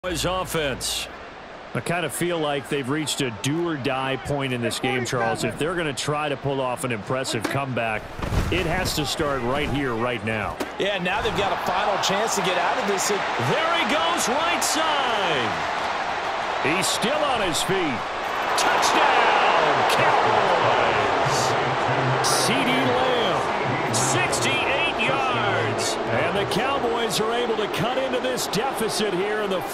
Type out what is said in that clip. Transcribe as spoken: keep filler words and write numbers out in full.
His offense. I kind of feel like they've reached a do-or-die point in this game, Charles. If they're going to try to pull off an impressive comeback, it has to start right here, right now. Yeah, now they've got a final chance to get out of this. There he goes, right side. He's still on his feet. Touchdown, Cowboys. CeeDee Lamb, sixty-eight yards. And the Cowboys are able to cut into this deficit here in the